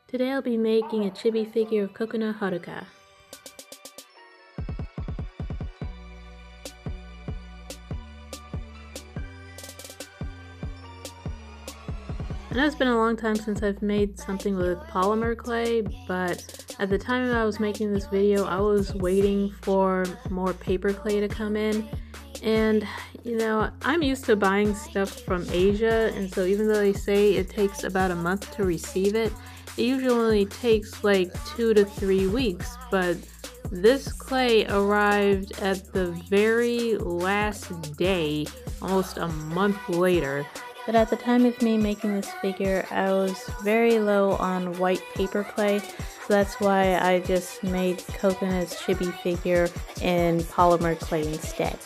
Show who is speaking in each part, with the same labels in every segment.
Speaker 1: Today I'll be making a chibi figure of Kokona Haruka. I know it's been a long time since I've made something with polymer clay, but at the time I was making this video I was waiting for more paper clay to come in. And you know, I'm used to buying stuff from Asia, and so even though they say it takes about a month to receive it, it usually only takes like 2 to 3 weeks. But this clay arrived at the very last day, almost a month later. But at the time of me making this figure, I was very low on white paper clay, so that's why I just made Kokona's chibi figure in polymer clay instead.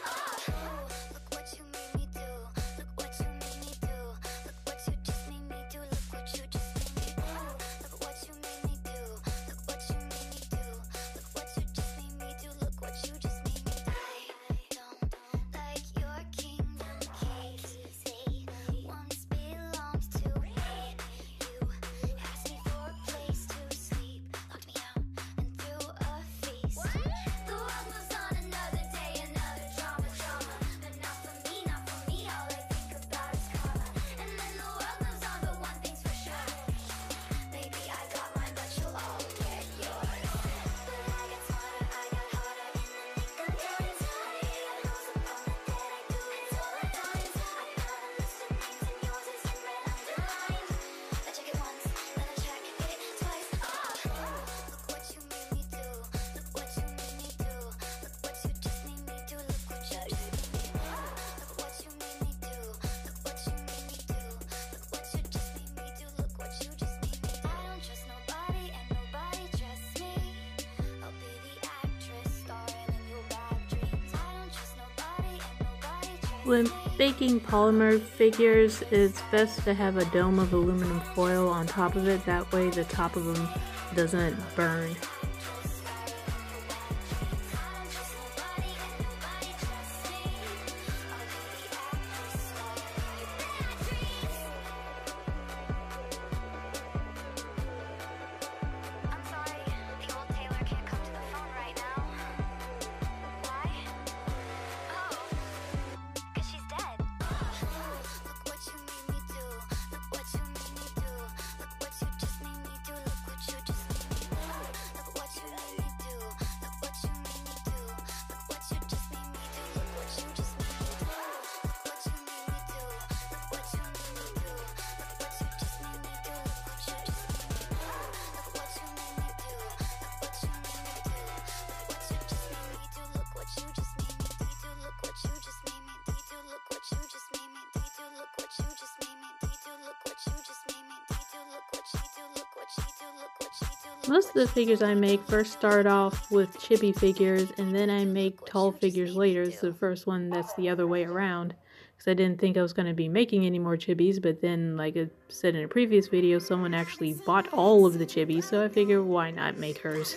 Speaker 1: When baking polymer figures, it's best to have a dome of aluminum foil on top of it, that way the top of them doesn't burn. Most of the figures I make first start off with chibi figures, and then I make tall figures later. It's the first one that's the other way around, because I didn't think I was going to be making any more chibis, but then, like I said in a previous video, someone actually bought all of the chibis, so I figured why not make hers.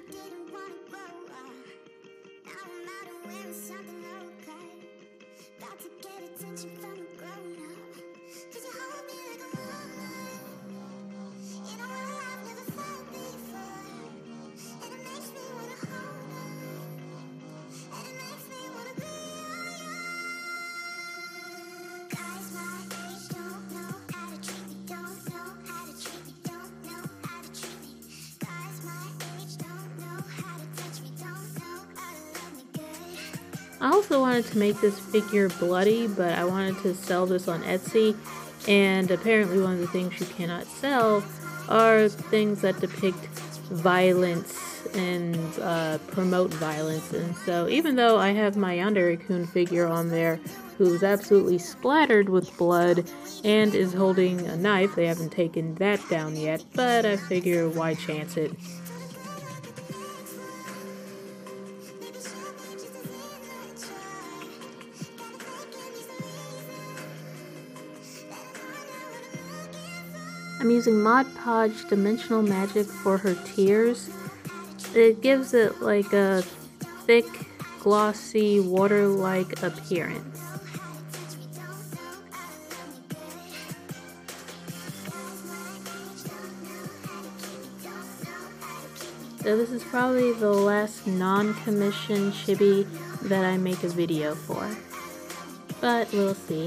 Speaker 1: I also wanted to make this figure bloody, but I wanted to sell this on Etsy, and apparently one of the things you cannot sell are things that depict violence and promote violence. And so even though I have my Yandere-kun figure on there who's absolutely splattered with blood and is holding a knife, they haven't taken that down yet, but I figure why chance it. I'm using Mod Podge Dimensional Magic for her tears. It gives it like a thick, glossy, water-like appearance. So this is probably the last non-commissioned chibi that I make a video for. But we'll see.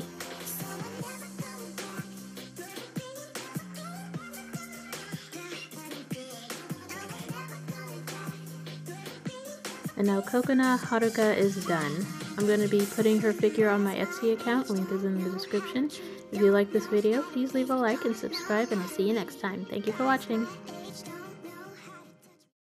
Speaker 1: And now Kokona Haruka is done. I'm going to be putting her figure on my Etsy account, link is in the description. If you like this video, please leave a like and subscribe, and I'll see you next time. Thank you for watching!